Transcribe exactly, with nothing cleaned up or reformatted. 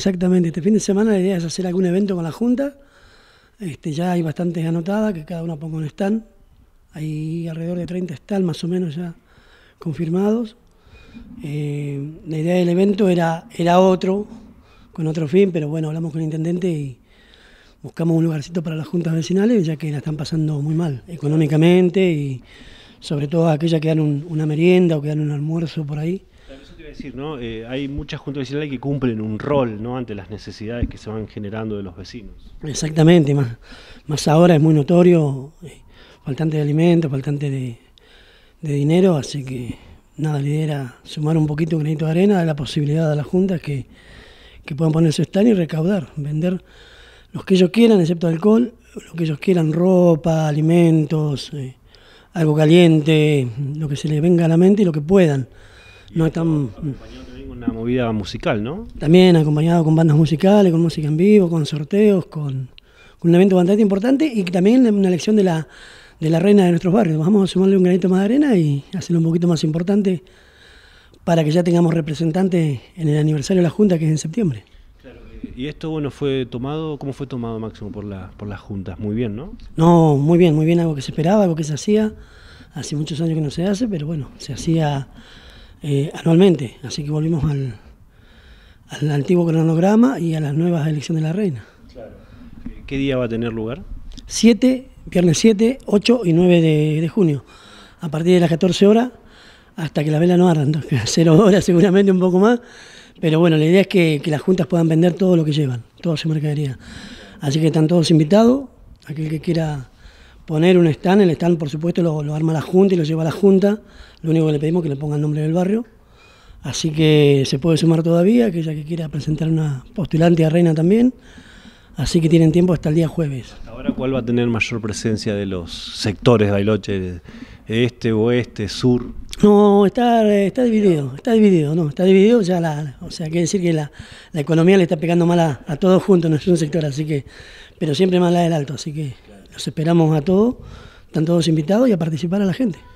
exactamente. Este fin de semana la idea es hacer algún evento con la Junta. Este, ya hay bastantes anotadas, que cada una ponga un stand. Hay alrededor de treinta stands más o menos ya confirmados. Eh, la idea del evento era, era otro, con otro fin, pero bueno, hablamos con el intendente y buscamos un lugarcito para las juntas vecinales, ya que la están pasando muy mal económicamente y sobre todo aquellas que dan un, una merienda o que dan un almuerzo por ahí. Eso te iba a decir, ¿no? Eh, hay muchas juntas vecinales que cumplen un rol, ¿no?, ante las necesidades que se van generando de los vecinos. Exactamente, más, más ahora es muy notorio, eh, faltante de alimentos, faltante de, de dinero, así que nada, la idea era sumar un poquito un granito de arena, dar la posibilidad a las juntas que, que puedan poner su stand y recaudar, vender los que ellos quieran, excepto alcohol, lo que ellos quieran, ropa, alimentos, eh, algo caliente, lo que se les venga a la mente y lo que puedan. No están acompañado también con una movida musical, ¿no? También acompañado con bandas musicales, con música en vivo, con sorteos, con, con un evento bastante importante y también una elección de la, de la reina de nuestros barrios. Vamos a sumarle un granito más de arena y hacerlo un poquito más importante para que ya tengamos representantes en el aniversario de la Junta, que es en septiembre. Claro. Y esto, bueno, fue tomado, ¿cómo fue tomado, Máximo, por, la, por las juntas? Muy bien, ¿no? No, muy bien, muy bien, algo que se esperaba, algo que se hacía. Hace muchos años que no se hace, pero bueno, se hacía eh, anualmente. Así que volvimos al, al antiguo cronograma y a las nuevas elecciones de la reina. Claro. ¿Qué día va a tener lugar? siete, viernes siete, ocho y nueve de, de junio. A partir de las catorce horas hasta que la vela no arda, cero horas seguramente, un poco más. Pero bueno, la idea es que, que las juntas puedan vender todo lo que llevan, toda su mercadería. Así que están todos invitados, aquel que quiera poner un stand, el stand por supuesto lo, lo arma la Junta y lo lleva a la Junta, lo único que le pedimos es que le ponga el nombre del barrio, así que se puede sumar todavía, aquella que quiera presentar una postulante a reina también, así que tienen tiempo hasta el día jueves. Ahora, ¿cuál va a tener mayor presencia de los sectores de Bariloche, este, oeste, sur? No, está, está dividido, está dividido, no, está dividido ya, la, o sea, quiere decir que la, la economía le está pegando mal a, a todos juntos, no es un sector, así que, pero siempre más la del alto, así que los esperamos a todos, están todos invitados y a participar a la gente.